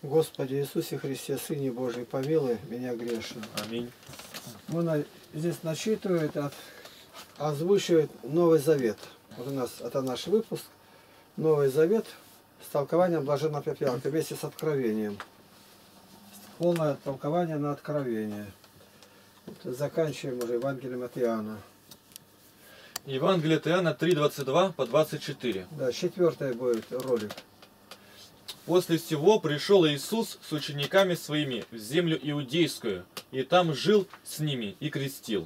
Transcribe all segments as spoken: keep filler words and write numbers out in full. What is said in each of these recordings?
Господи Иисусе Христе, Сыне Божий, помилуй меня грешного. Аминь. Мы на, здесь начитывает, от, озвучивает Новый Завет. Вот у нас это наш выпуск. Новый Завет с толкованием Блаженного Патриарха вместе с Откровением. Полное толкование на Откровение. Вот, заканчиваем уже Евангелием от Иоанна. Евангелие от Иоанна три, двадцать два по двадцать четыре. Да, четвертый будет ролик. После всего пришел Иисус с учениками своими в землю иудейскую, и там жил с ними и крестил.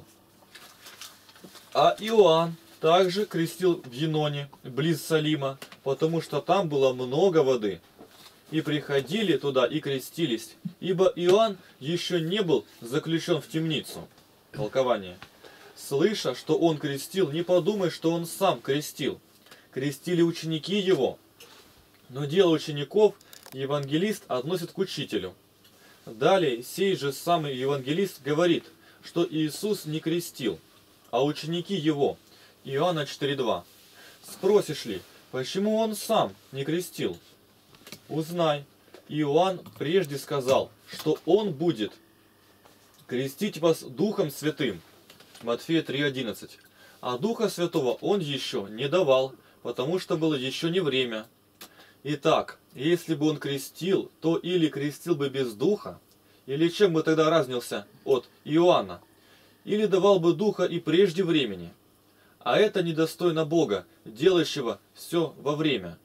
А Иоанн также крестил в Еноне, близ Салима, потому что там было много воды. И приходили туда и крестились, ибо Иоанн еще не был заключен в темницу. Толкование. Слыша, что он крестил, не подумай, что он сам крестил. Крестили ученики его. Но дело учеников евангелист относит к учителю. Далее сей же самый евангелист говорит, что Иисус не крестил, а ученики его. Иоанна четыре, два. Спросишь ли, почему он сам не крестил? Узнай, Иоанн прежде сказал, что он будет крестить вас Духом Святым. Матфея три, одиннадцать. А Духа Святого он еще не давал, потому что было еще не время. Итак, если бы он крестил, то или крестил бы без Духа, или чем бы тогда разнился от Иоанна, или давал бы Духа и прежде времени. А это недостойно Бога, делающего все во время.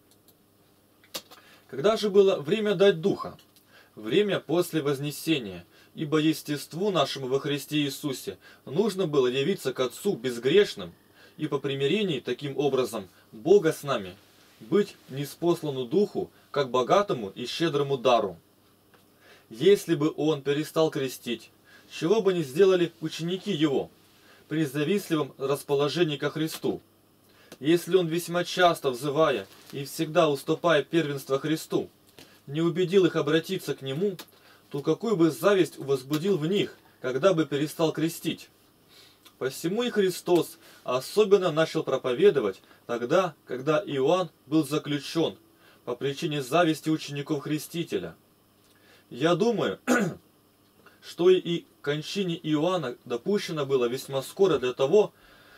Когда же было время дать Духа? Время после Вознесения, ибо естеству нашему во Христе Иисусе нужно было явиться к Отцу безгрешным, и по примирении таким образом Бога с нами, быть ниспослану Духу, как богатому и щедрому дару. Если бы он перестал крестить, чего бы не сделали ученики его при завистливом расположении ко Христу? Если он весьма часто взывая и всегда уступая первенство Христу, не убедил их обратиться к нему, то какую бы зависть возбудил в них, когда бы перестал крестить? Посему и Христос особенно начал проповедовать тогда, когда Иоанн был заключен по причине зависти учеников Христителя. Я думаю, что и кончине Иоанна допущено было весьма скоро для того,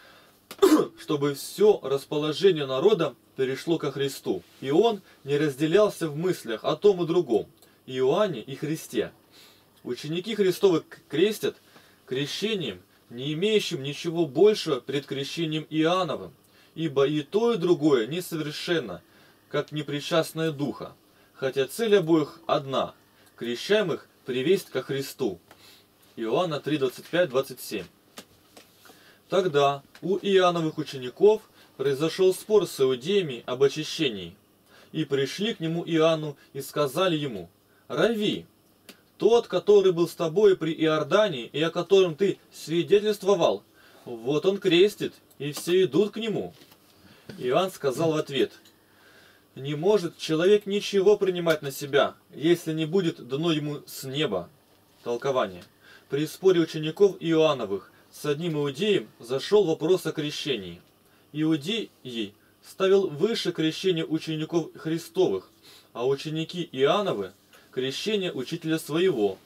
чтобы все расположение народа перешло ко Христу, и он не разделялся в мыслях о том и другом, Иоанне и Христе. Ученики Христовы крестят крещением, не имеющим ничего большего пред крещением Иоанновым, ибо и то, и другое несовершенно, как непричастное Духа, хотя цель обоих одна – крещаемых привесть ко Христу. Иоанна три, двадцать пять, двадцать семь. Тогда у Иоанновых учеников произошел спор с иудеями об очищении, и пришли к нему Иоанну и сказали ему: «Рави, тот, который был с тобой при Иордане и о котором ты свидетельствовал, вот он крестит, и все идут к нему». Иоанн сказал в ответ: «Не может человек ничего принимать на себя, если не будет дано ему с неба». Толкование. При споре учеников Иоанновых с одним иудеем зашел вопрос о крещении. Иудей ставил выше крещение учеников Христовых, а ученики Иоанновы – крещение учителя своего.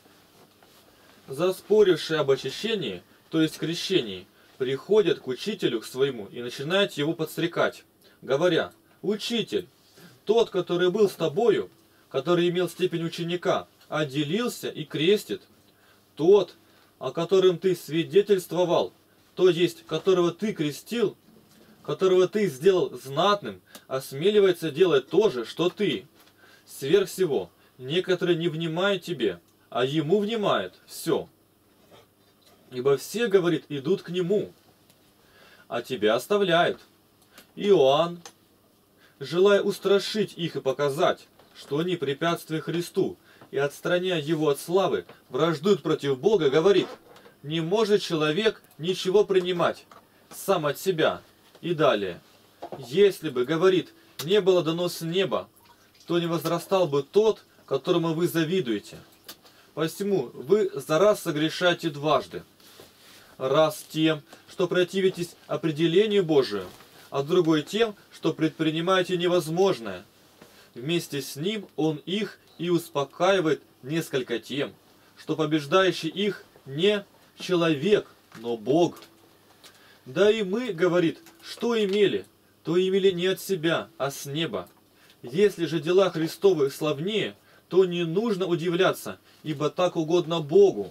Заспорившие об очищении, то есть крещении, приходят к учителю к своему и начинают его подстрекать, говоря: «Учитель, тот, который был с тобою, который имел степень ученика, отделился и крестит. Тот, о котором ты свидетельствовал, то есть которого ты крестил, которого ты сделал знатным, осмеливается делать то же, что ты. Сверх всего, некоторые не внимают тебе, а ему внимает все. Ибо все, говорит, идут к нему, а тебя оставляют. Иоанн, желая устрашить их и показать, что они препятствия Христу, и отстраняя его от славы, враждуют против Бога, говорит: не может человек ничего принимать сам от себя». И далее: «Если бы, говорит, не было дано с неба, то не возрастал бы тот, которому вы завидуете. Посему вы за раз согрешаете дважды. Раз тем, что противитесь определению Божию, а другой тем, что предпринимаете невозможное. вместе с ним он их и успокаивает несколько тем, что побеждающий их не человек, но Бог. Да и мы, говорит, что имели, то имели не от себя, а с неба. Если же дела Христовы славнее, то не нужно удивляться, ибо так угодно Богу.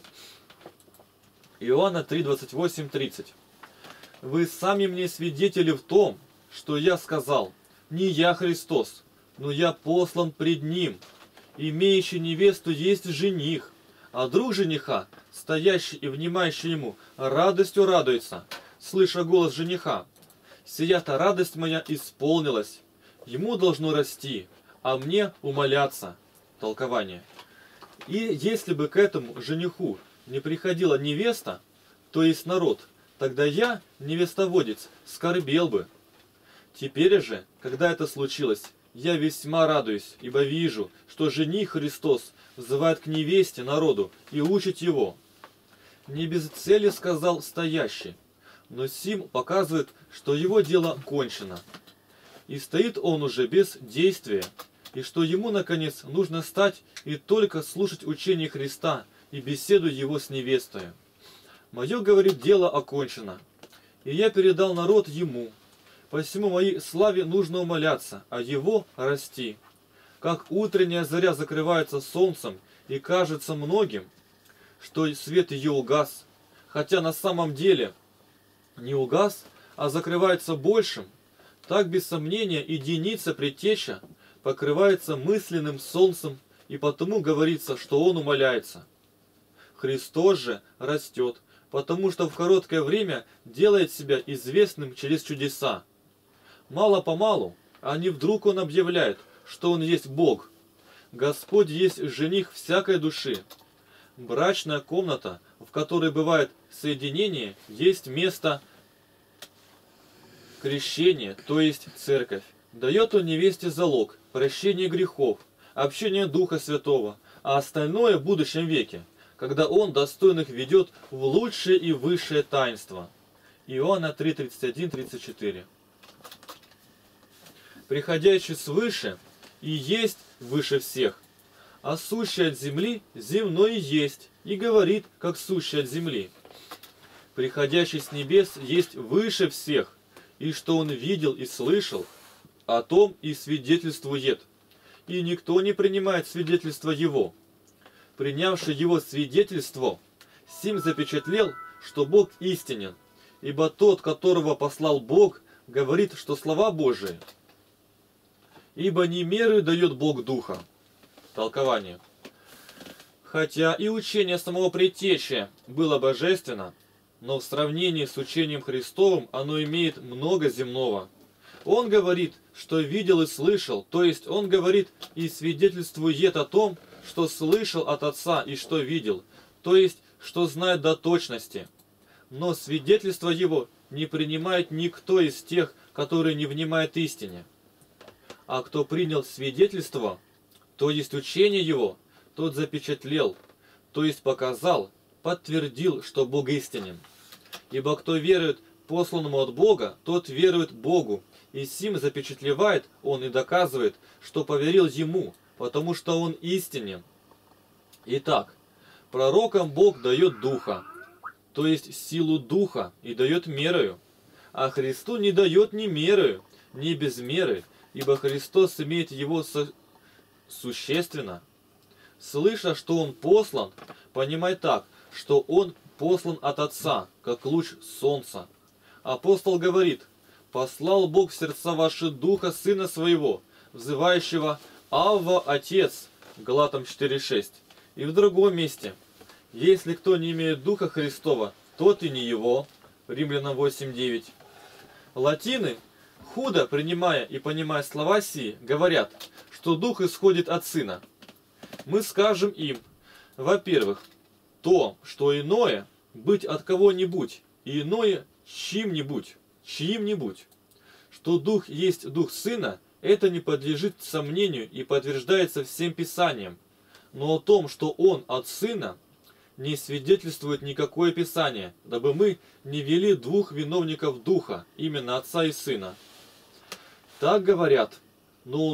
Иоанна три, двадцать восемь, тридцать. Вы сами мне свидетели в том, что я сказал, не я Христос, но я послан пред Ним. Имеющий невесту есть жених, а друг жениха, стоящий и внимающий ему, радостью радуется, слыша голос жениха. Сия-то радость моя исполнилась, ему должно расти, а мне умоляться. Толкование. И если бы к этому жениху не приходила невеста, то есть народ, тогда я, невестоводец, скорбел бы. Теперь же, когда это случилось, я весьма радуюсь, ибо вижу, что жених Христос взывает к невесте народу и учит его. Не без цели сказал стоящий, но сим показывает, что его дело кончено. И стоит он уже без действия, и что ему, наконец, нужно стать и только слушать учение Христа и беседу его с невестой. Мое, говорит, дело окончено, и я передал народ ему. Посему моей славе нужно умоляться, а его расти. Как утренняя заря закрывается солнцем, и кажется многим, что свет ее угас, хотя на самом деле не угас, а закрывается большим, так без сомнения и единица предтеча покрывается мысленным солнцем, и потому говорится, что он умоляется. Христос же растет, потому что в короткое время делает себя известным через чудеса. Мало-помалу, а не вдруг он объявляет, что он есть Бог. Господь есть жених всякой души. Брачная комната, в которой бывает соединение, есть место крещения, то есть церковь. Дает он невесте залог, прощение грехов, общение Духа Святого, а остальное в будущем веке, когда он достойных ведет в лучшее и высшее таинство. Иоанна три, тридцать один, тридцать четыре. Приходящий свыше и есть выше всех, а сущий от земли земной есть, и говорит, как сущий от земли. Приходящий с небес есть выше всех, и что он видел и слышал, о том и свидетельствует, и никто не принимает свидетельство его. Принявший его свидетельство, сим запечатлел, что Бог истинен, ибо тот, которого послал Бог, говорит, что слова Божии. Ибо не мерою дает Бог Духа. Толкование. Хотя и учение самого Предтечи было божественно, но в сравнении с учением Христовым оно имеет много земного. Он говорит, что видел и слышал, то есть он говорит и свидетельствует о том, что слышал от Отца и что видел, то есть что знает до точности. Но свидетельство его не принимает никто из тех, которые не внимают истине. А кто принял свидетельство, то есть учение его, тот запечатлел, то есть показал, подтвердил, что Бог истинен. Ибо кто верует посланному от Бога, тот верует Богу, и сим запечатлевает он и доказывает, что поверил ему, потому что он истинен. Итак, пророкам Бог дает Духа, то есть силу Духа, и дает мерою, а Христу не дает ни мерою, ни без меры, ибо Христос имеет его со... существенно. Слыша, что он послан, понимай так, что он послан от Отца, как луч солнца. Апостол говорит: «Послал Бог в сердца ваши Духа Сына Своего, взывающего Авва, Отец», Галатам четыре шесть. И в другом месте: «Если кто не имеет Духа Христова, тот и не его», Римлянам восемь девять. Латины, худо принимая и понимая слова сии, говорят, что Дух исходит от Сына. Мы скажем им: во-первых, то, что иное, быть от кого-нибудь, и иное чьим-нибудь, чьим-нибудь. Что Дух есть Дух Сына, это не подлежит сомнению и подтверждается всем Писанием. Но о том, что Он от Сына, не свидетельствует никакое Писание, дабы мы не вели двух виновников Духа, именно Отца и Сына. Так говорят, но,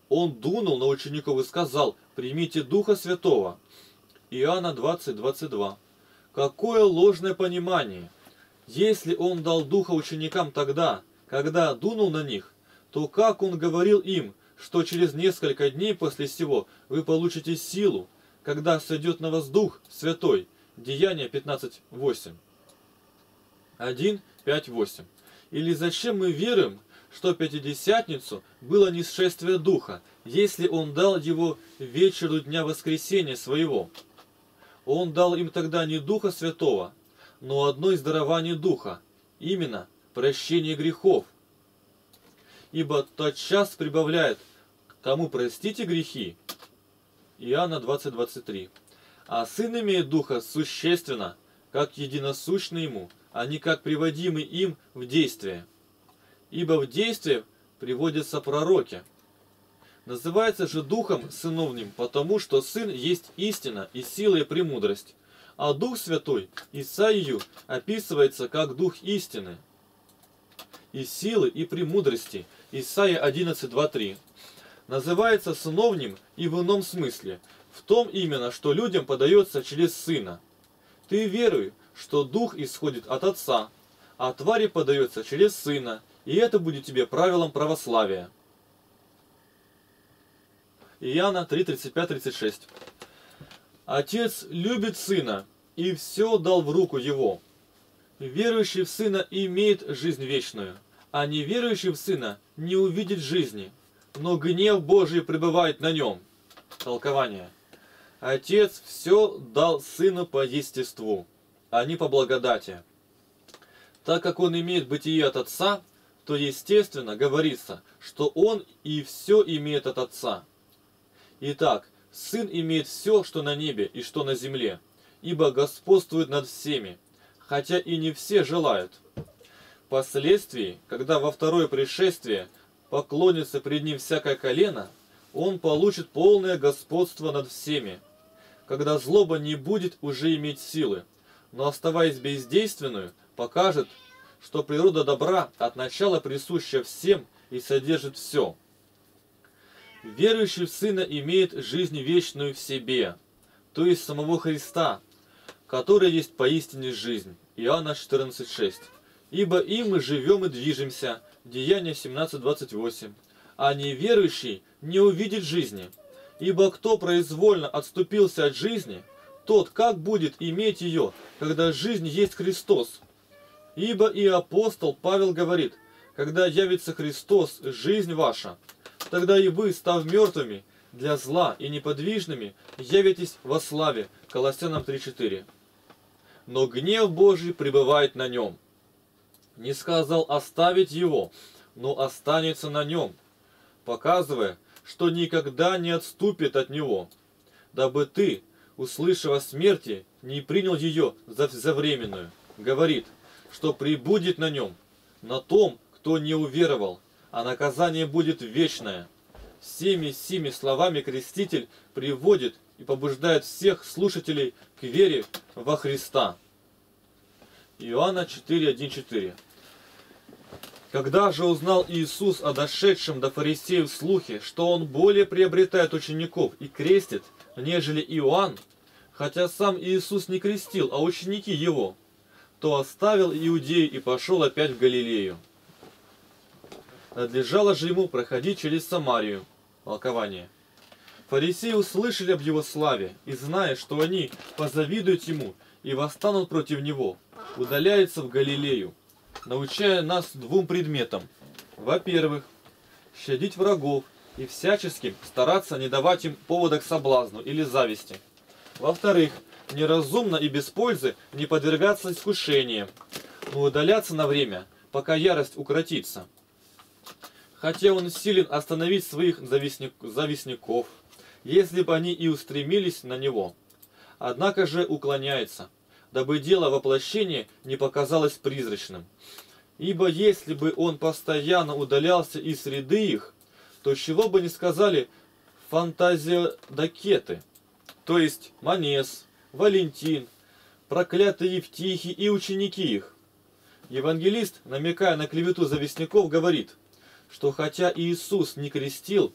Он дунул на учеников и сказал: «Примите Духа Святого». Иоанна двадцать, двадцать два. Какое ложное понимание! Если он дал Духа ученикам тогда, когда дунул на них, то как он говорил им, что через несколько дней после сего вы получите силу, когда сойдет на вас Дух Святой? Деяния пятнадцать, восемь. один, пять, восемь. Или зачем мы веруем, что Пятидесятницу было нисшествие Духа, если Он дал его вечеру дня воскресения своего? Он дал им тогда не Духа Святого, но одно из дарований Духа, именно прощение грехов. Ибо тотчас прибавляет: кому простите грехи? Иоанна двадцать, двадцать три. А Сын имеет Духа существенно, как единосущный Ему, а не как приводимый им в действие. Ибо в действие приводятся пророки. Называется же Духом сыновним, потому что Сын есть истина и сила и премудрость, а Дух Святой Исаию описывается как Дух истины и силы и премудрости. Исайя одиннадцать, два, три. Называется сыновним и в ином смысле, в том именно, что людям подается через Сына. Ты веруй, что Дух исходит от Отца, а твари подается через Сына, и это будет тебе правилом православия. Иоанна три, тридцать пять, тридцать шесть. Отец любит Сына и все дал в руку Его. Верующий в Сына имеет жизнь вечную, а неверующий в Сына не увидит жизни, но гнев Божий пребывает на нем. Толкование. Отец все дал Сыну по естеству, а не по благодати. Так как Он имеет бытие от Отца, то естественно говорится, что Он и все имеет от Отца. Итак, Сын имеет все, что на небе и что на земле, ибо господствует над всеми, хотя и не все желают. Впоследствии, когда во второе пришествие поклонится пред Ним всякое колено, Он получит полное господство над всеми, когда злоба не будет уже иметь силы, но, оставаясь бездейственную, покажет, что природа добра от начала присуща всем и содержит все. Верующий в Сына имеет жизнь вечную в себе, то есть самого Христа, который есть поистине жизнь. Иоанна четырнадцать, шесть. Ибо им мы живем и движемся. Деяния семнадцать, двадцать восемь. А неверующий не увидит жизни. Ибо кто произвольно отступился от жизни, тот как будет иметь ее, когда жизнь есть Христос? Ибо и апостол Павел говорит: когда явится Христос, жизнь ваша, тогда и вы, став мертвыми для зла и неподвижными, явитесь во славе. Колоссянам три, четыре. Но гнев Божий пребывает на нем. Не сказал оставить его, но останется на нем, показывая, что никогда не отступит от него, дабы ты, услышав о смерти, не принял ее за, за временную. Говорит, что прибудет на нем, на том, кто не уверовал, а наказание будет вечное. Всеми сими словами Креститель приводит и побуждает всех слушателей к вере во Христа. Иоанна четыре, один, четыре. Когда же узнал Иисус о дошедшем до фарисеев слухе, что Он более приобретает учеников и крестит, нежели Иоанн, хотя сам Иисус не крестил, а ученики Его, то оставил Иудею и пошел опять в Галилею. Надлежало же Ему проходить через Самарию. Толкование. Фарисеи услышали об Его славе, и, зная, что они позавидуют Ему и восстанут против Него, удаляются в Галилею, научая нас двум предметам. Во-первых, щадить врагов и всячески стараться не давать им повода к соблазну или зависти. Во-вторых, неразумно и без пользы не подвергаться искушениям, но удаляться на время, пока ярость укротится. Хотя он силен остановить своих завистников, если бы они и устремились на него. Однако же уклоняется, дабы дело воплощения не показалось призрачным. Ибо если бы он постоянно удалялся из среды их, то чего бы ни сказали фантазиодокеты, то есть Манес, Валентин, проклятый Евтихий и ученики их. Евангелист, намекая на клевету завистников, говорит, что хотя Иисус не крестил,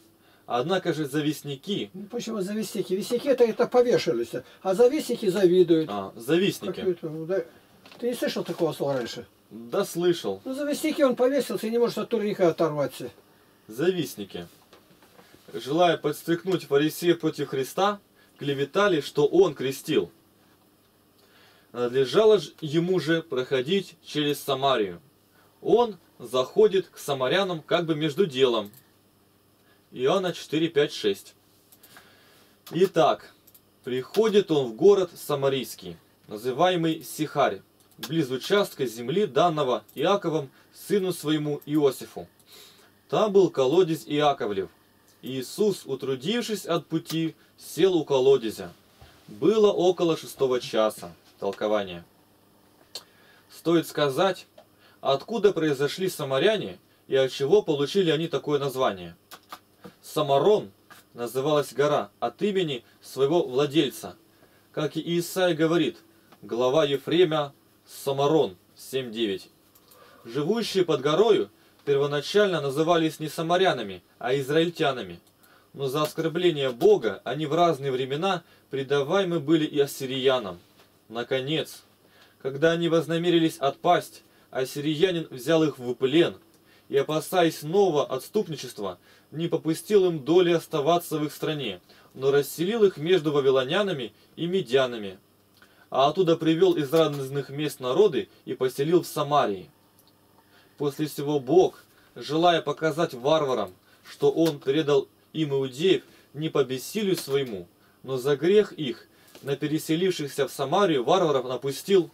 Однако же завистники, Ну, почему завистники? Вестники-то это повешались, а завистники завидуют. а, завистники, Какие-то, ну, да. Ты не слышал такого слова раньше? да слышал, Ну, завистники он повесился и не может от турника оторваться. завистники, желая подстрекнуть фарисеев против Христа, клеветали, что он крестил. Надлежало ж ему же проходить через Самарию. Он заходит к самарянам как бы между делом. Иоанна четыре, пять, шесть. Итак, приходит он в город Самарийский, называемый Сихарь, близ участка земли, данного Иаковом сыну своему Иосифу. Там был колодезь Иаковлев. Иисус, утрудившись от пути, сел у колодезя. Было около шестого часа. Толкование. Стоит сказать, откуда произошли самаряне и от чего получили они такое название. Самарон называлась гора от имени своего владельца. Как и Исаия говорит, глава Ефремя Самарон семь девять. Живущие под горою первоначально назывались не самарянами, а израильтянами. Но за оскорбление Бога они в разные времена предаваемы были и ассириянам. Наконец, когда они вознамерились отпасть, ассириянин взял их в плен и, опасаясь нового отступничества, не попустил им доли оставаться в их стране, но расселил их между вавилонянами и медянами, а оттуда привел из разных мест народы и поселил в Самарии. После всего Бог, желая показать варварам, что Он предал им иудеев не по бессилию своему, но за грех их, на переселившихся в Самарию варваров напустил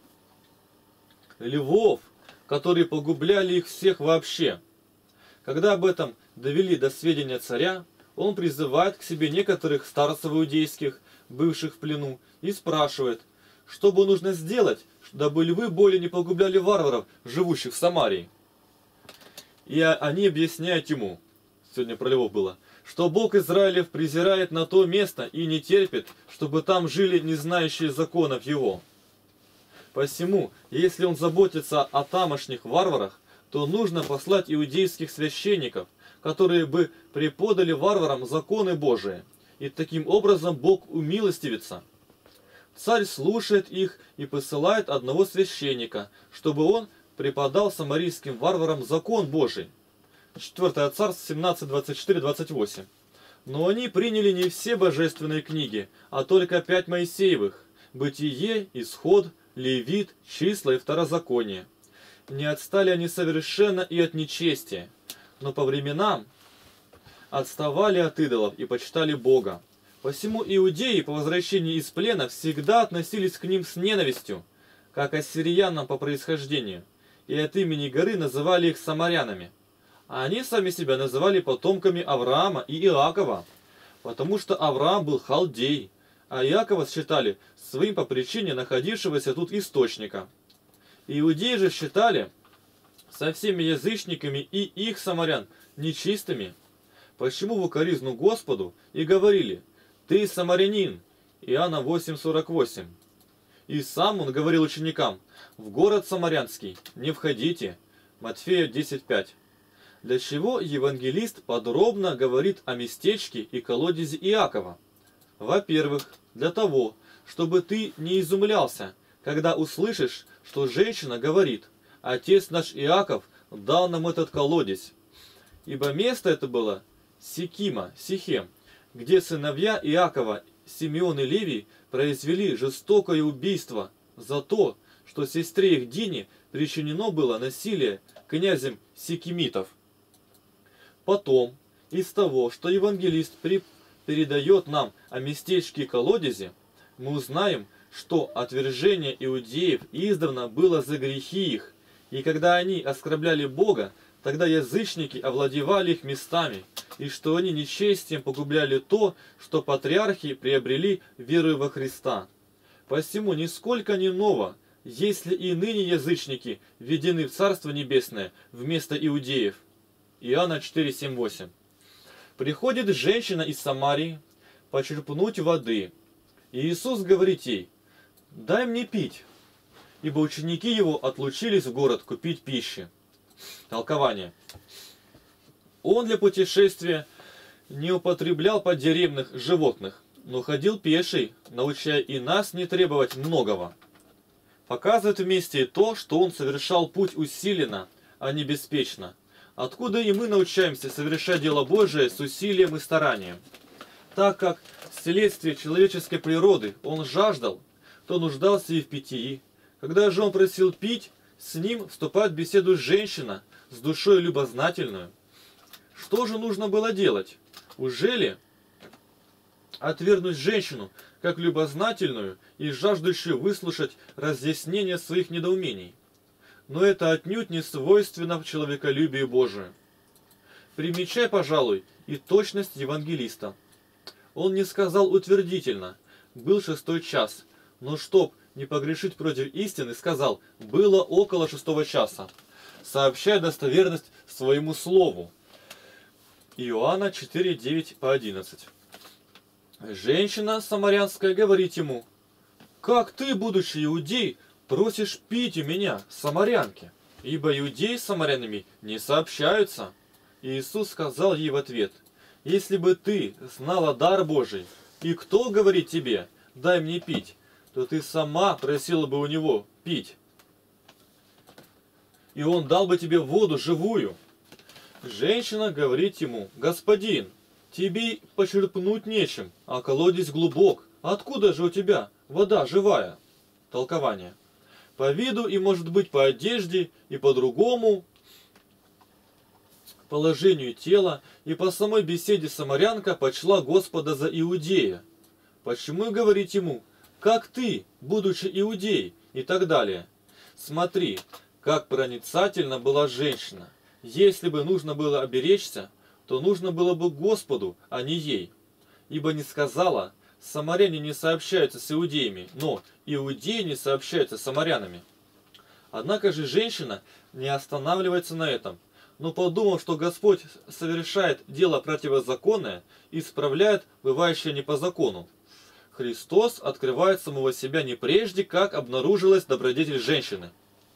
львов, которые погубляли их всех вообще. Когда об этом довели до сведения царя, он призывает к себе некоторых старцев иудейских, бывших в плену, и спрашивает, что бы нужно сделать, дабы львы более не погубляли варваров, живущих в Самарии. И они объясняют ему, сегодня про львов было, что Бог Израилев презирает на то место и не терпит, чтобы там жили не знающие законов Его. Посему, если он заботится о тамошних варварах, то нужно послать иудейских священников, которые бы преподали варварам законы Божии, и таким образом Бог умилостивится. Царь слушает их и посылает одного священника, чтобы он преподал самарийским варварам закон Божий. четвёртое Царств семнадцать, двадцать четыре, двадцать восемь. Но они приняли не все божественные книги, а только пять Моисеевых: Бытие, Исход, Левит, Числа и Второзаконие. Не отстали они совершенно и от нечестия, но по временам отставали от идолов и почитали Бога. Посему иудеи по возвращении из плена всегда относились к ним с ненавистью, как ассириянам по происхождению, и от имени горы называли их самарянами. А они сами себя называли потомками Авраама и Иакова, потому что Авраам был халдей, а Иакова считали своим по причине находившегося тут источника. Иудеи же считали со всеми язычниками и их самарян нечистыми. Почему в укоризну Господу и говорили: «Ты самарянин» Иоанна восемь, сорок восемь. И сам он говорил ученикам: «В город самарянский не входите» Матфея десять, пять. Для чего евангелист подробно говорит о местечке и колодезе Иакова? Во-первых, для того, чтобы ты не изумлялся, когда услышишь, что женщина говорит: «Отец наш Иаков дал нам этот колодезь». Ибо место это было Сикима, Сихем, где сыновья Иакова, Симеон и Левий, произвели жестокое убийство за то, что сестре их Дине причинено было насилие князем Сикимитов. Потом, из того, что евангелист при... передает нам о местечке и колодезе, мы узнаем, что отвержение иудеев издавна было за грехи их, и когда они оскорбляли Бога, тогда язычники овладевали их местами, и что они нечестием погубляли то, что патриархи приобрели верою во Христа. Посему нисколько не ново, если и ныне язычники введены в Царство Небесное вместо иудеев. Иоанна четыре, семь, восемь. Приходит женщина из Самарии почерпнуть воды, и Иисус говорит ей: «Дай мне пить», ибо ученики его отлучились в город купить пищи. Толкование. Он для путешествия не употреблял поддеревных животных, но ходил пеший, научая и нас не требовать многого. Показывает вместе и то, что он совершал путь усиленно, а не беспечно, откуда и мы научаемся совершать дело Божие с усилием и старанием. Так как вследствие человеческой природы он жаждал, то нуждался и в питьи. Когда же он просил пить, с ним вступает в беседу женщина с душой любознательную. Что же нужно было делать? Ужели отвергнуть женщину, как любознательную и жаждущую выслушать разъяснение своих недоумений? Но это отнюдь не свойственно человеколюбию Божию. Примечай, пожалуй, и точность евангелиста. Он не сказал утвердительно «был шестой час», но чтоб не погрешить против истины, сказал «было около шестого часа», сообщая достоверность своему слову. Иоанна четыре, девять по одиннадцать. Женщина самарянская говорит ему: «Как ты, будучи иудей, просишь пить у меня, самарянки? Ибо иудеи с самарянами не сообщаются». И Иисус сказал ей в ответ: «Если бы ты знала дар Божий, и кто говорит тебе, дай мне пить, то ты сама просила бы у него пить, и он дал бы тебе воду живую». Женщина говорит ему: «Господин, тебе почерпнуть нечем, а колодец глубок. Откуда же у тебя вода живая?» Толкование. По виду и, может быть, по одежде, и по другому положению тела, и по самой беседе самарянка почла Господа за иудея. Почему говорить ему: «Как ты, будучи иудей?» и так далее? Смотри, как проницательна была женщина. Если бы нужно было оберечься, то нужно было бы Господу, а не ей. Ибо не сказала: самаряне не сообщаются с иудеями, но иудеи не сообщаются с самарянами. Однако же женщина не останавливается на этом, но, подумав, что Господь совершает дело противозаконное, исправляет бывающее не по закону. Христос открывает самого себя не прежде, как обнаружилась добродетель женщины.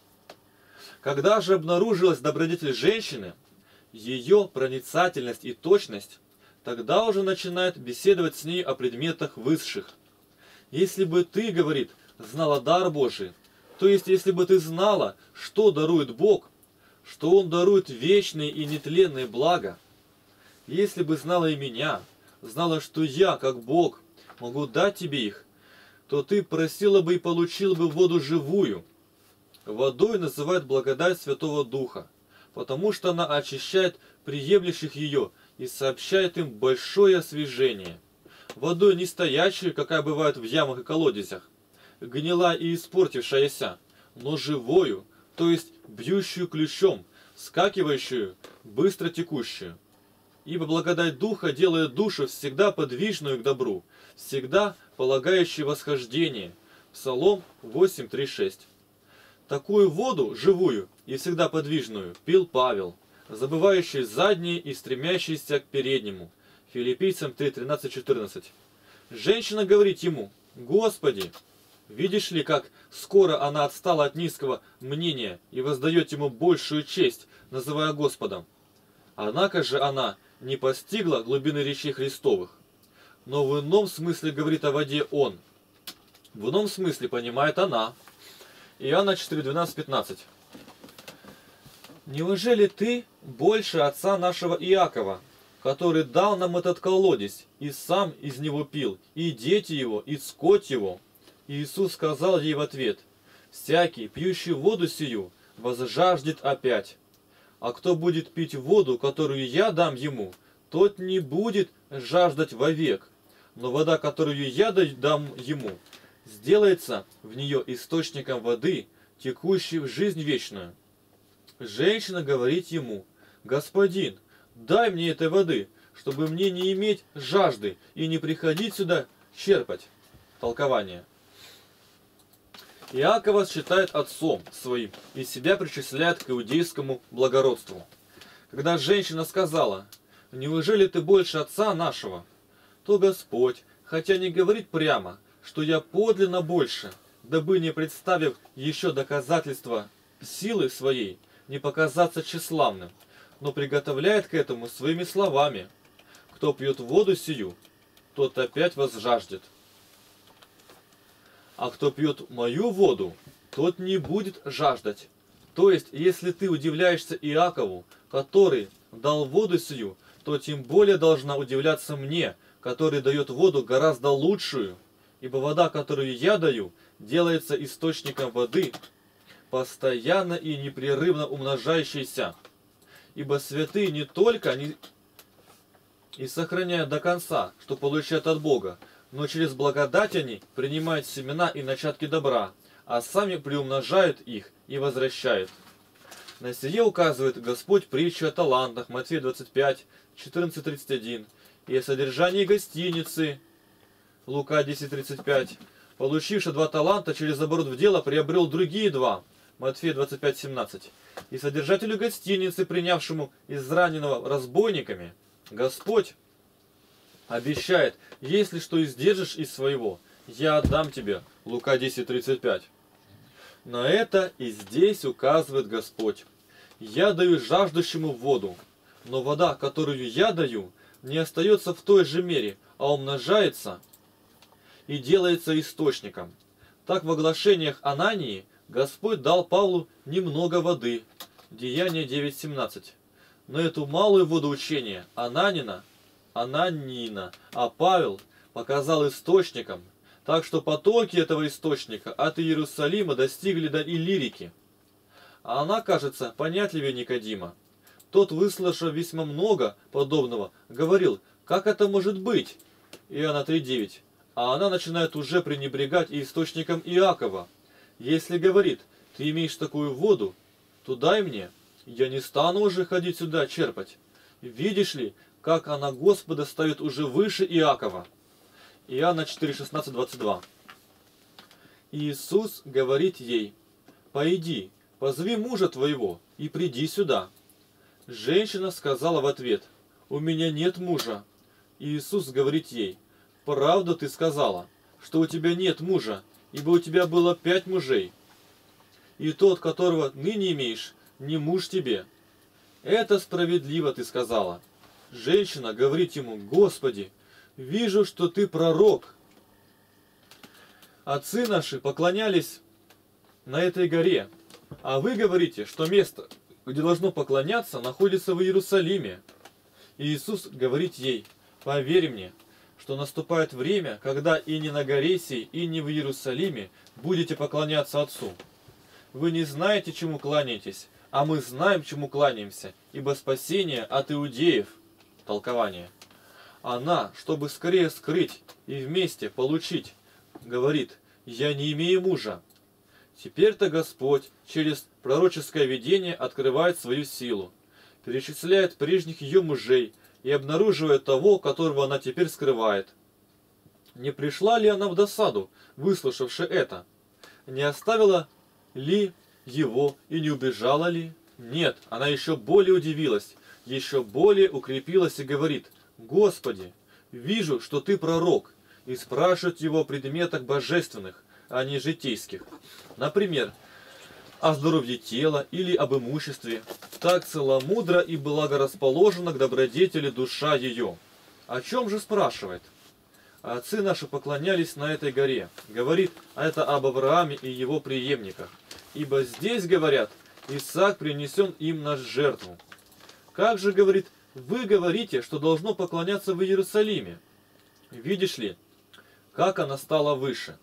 Когда же обнаружилась добродетель женщины, ее проницательность и точность, тогда уже начинает беседовать с ней о предметах высших. «Если бы ты, — говорит, — знала дар Божий, то есть если бы ты знала, что дарует Бог, что Он дарует вечные и нетленные блага, если бы знала и меня, знала, что я, как Бог, могу дать тебе их, то ты просила бы и получила бы воду живую». Водой называют благодать Святого Духа, потому что она очищает приемлющих ее и сообщает им большое освежение. Водой не стоячую, какая бывает в ямах и колодезях, гнила и испортившаяся, но живою, то есть бьющую ключом, скакивающую, быстро текущую. Ибо благодать Духа делает душу всегда подвижную к добру, всегда полагающую восхождение. Псалом восемь, три, шесть. Такую воду, живую и всегда подвижную, пил Павел, забывающий заднее и стремящийся к переднему. Филиппийцам три, тринадцать, четырнадцать. Женщина говорит ему: «Господи, видишь ли, как скоро она отстала от низкого мнения и воздает ему большую честь, называя Господом». Однако же она не постигла глубины речей Христовых. Но в ином смысле говорит о воде он. В ином смысле понимает она. Иоанна четыре, двенадцать, пятнадцать. «Неужели ты больше отца нашего Иакова, который дал нам этот колодец, и сам из него пил, и дети его, и скот его?» Иисус сказал ей в ответ: «Всякий, пьющий воду сию, возжаждет опять. А кто будет пить воду, которую я дам ему, тот не будет жаждать вовек. Но вода, которую я дам ему, сделается в нее источником воды, текущей в жизнь вечную». Женщина говорит ему: «Господин, дай мне этой воды, чтобы мне не иметь жажды и не приходить сюда черпать». Толкование. Иакова считает отцом своим и себя причисляет к иудейскому благородству. Когда женщина сказала: «Неужели ты больше отца нашего?», то Господь, хотя не говорит прямо, что я подлинно больше, дабы не представив еще доказательства силы своей, не показаться тщеславным, но приготовляет к этому своими словами: кто пьет воду сию, тот опять возжаждет. А кто пьет мою воду, тот не будет жаждать. То есть, если ты удивляешься Иакову, который дал воду сию, то тем более должна удивляться мне, который дает воду гораздо лучшую. Ибо вода, которую я даю, делается источником воды, постоянно и непрерывно умножающейся. Ибо святые не только они и сохраняют до конца, что получают от Бога, но через благодать они принимают семена и начатки добра, а сами приумножают их и возвращают. На сие указывает Господь притчу о талантах, Матфея двадцать пять, четырнадцать тридцать один, и о содержании гостиницы, Лука десять тридцать пять. Получивший два таланта через оборот в дело приобрел другие два, Матфея двадцать пять семнадцать. И содержателю гостиницы, принявшему израненного разбойниками, Господь обещает: если что издержишь из своего, я отдам тебе, Лука десять тридцать пять. На это и здесь указывает Господь. Я даю жаждущему воду, но вода, которую я даю, не остается в той же мере, а умножается и делается источником. Так в оглашениях Анании Господь дал Павлу немного воды, Деяния девять семнадцать. Но эту малую воду учения Ананина, Ананина, а Павел показал источником, так что потоки этого источника от Иерусалима достигли до Иллирики. А она, кажется, понятливее Никодима. Тот, выслушав весьма много подобного, говорил: как это может быть? Иоанна три девять. А она начинает уже пренебрегать и источником Иакова. Если говорит: ты имеешь такую воду, то дай мне, я не стану уже ходить сюда черпать. Видишь ли, как она Господа ставит уже выше Иакова. Иоанна четыре шестнадцать двадцать два. Иисус говорит ей: пойди, позови мужа твоего и приди сюда. Женщина сказала в ответ: у меня нет мужа. Иисус говорит ей: правда ты сказала, что у тебя нет мужа, ибо у тебя было пять мужей, и тот, которого ныне имеешь, не муж тебе. Это справедливо ты сказала. Женщина говорит ему: Господи, вижу, что ты пророк. Отцы наши поклонялись на этой горе, а вы говорите, что место, где должно поклоняться, находится в Иерусалиме. И Иисус говорит ей: поверь мне, что наступает время, когда и не на горе сей, и не в Иерусалиме будете поклоняться Отцу. Вы не знаете, чему кланяетесь, а мы знаем, чему кланяемся, ибо спасение от иудеев. Толкование. Она, чтобы скорее скрыть и вместе получить, говорит: я не имею мужа. Теперь-то Господь через пророческое видение открывает свою силу, перечисляет прежних ее мужей и обнаруживает того, которого она теперь скрывает. Не пришла ли она в досаду, выслушавши это? Не оставила ли его и не убежала ли? Нет, она еще более удивилась, еще более укрепилась и говорит: Господи, вижу, что ты пророк, и спрашивает его о предметах божественных, а не житейских. Например, о здоровье тела или об имуществе. Так целомудро и благорасположена к добродетели душа ее. О чем же спрашивает? Отцы наши поклонялись на этой горе. Говорит, а это об Аврааме и его преемниках. Ибо здесь, говорят, Исаак принесен им на жертву. Как же, говорит, вы говорите, что должно поклоняться в Иерусалиме? Видишь ли, как она стала выше.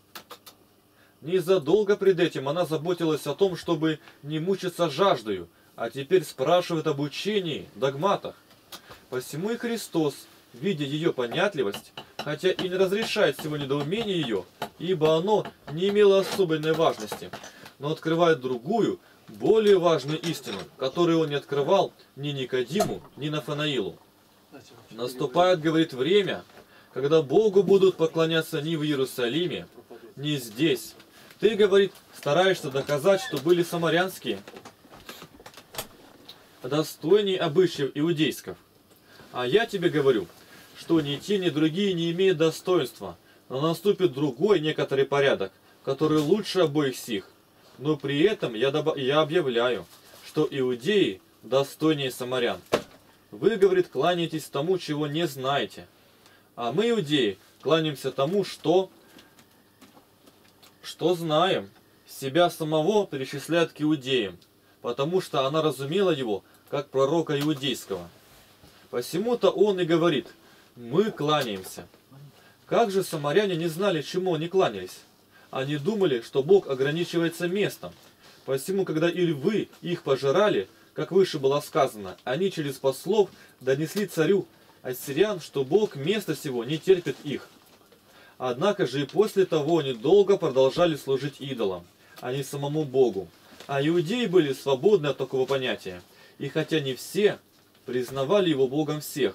Незадолго пред этим она заботилась о том, чтобы не мучиться жаждою, а теперь спрашивает об учении, догматах. Посему и Христос, видя ее понятливость, хотя и не разрешает всего недоумения ее, ибо оно не имело особенной важности, но открывает другую, более важную истину, которую он не открывал ни Никодиму, ни Нафанаилу. Наступает, говорит, время, когда Богу будут поклоняться не в Иерусалиме, не здесь. Ты, говорит, стараешься доказать, что были самарянские, достойнее обычаев иудейских. А я тебе говорю, что ни те, ни другие не имеют достоинства, но наступит другой некоторый порядок, который лучше обоих сих. Но при этом я, доб... я объявляю, что иудеи достойнее самарян. Вы, говорит, кланяетесь тому, чего не знаете. А мы, иудеи, кланяемся тому, что, что знаем. Себя самого перечисляют к иудеям, потому что она разумела его, как пророка иудейского. Посему-то он и говорит: мы кланяемся. Как же самаряне не знали, чему они кланялись? Они думали, что Бог ограничивается местом. Посему, когда и львы их пожирали, как выше было сказано, они через послов донесли царю ассирян, что Бог места сего не терпит их. Однако же и после того они долго продолжали служить идолам, а не самому Богу. А иудеи были свободны от такого понятия, и хотя не все признавали его Богом всех.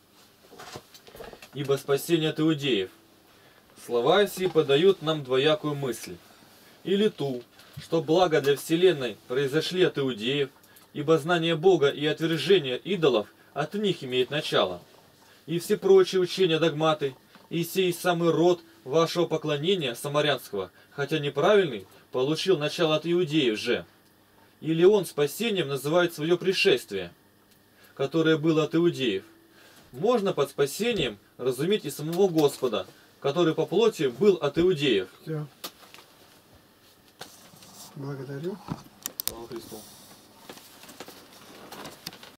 Ибо спасение от иудеев. Слова сии подают нам двоякую мысль. Или ту, что благо для вселенной произошли от иудеев, ибо знание Бога и отвержение идолов от них имеет начало. И все прочие учения догматы, и сей самый род вашего поклонения самарянского, хотя неправильный, получил начало от иудеев же. Или он спасением называет свое пришествие, которое было от иудеев. Можно под спасением разуметь и самого Господа, который по плоти был от иудеев. Все. Благодарю. Слава Христу.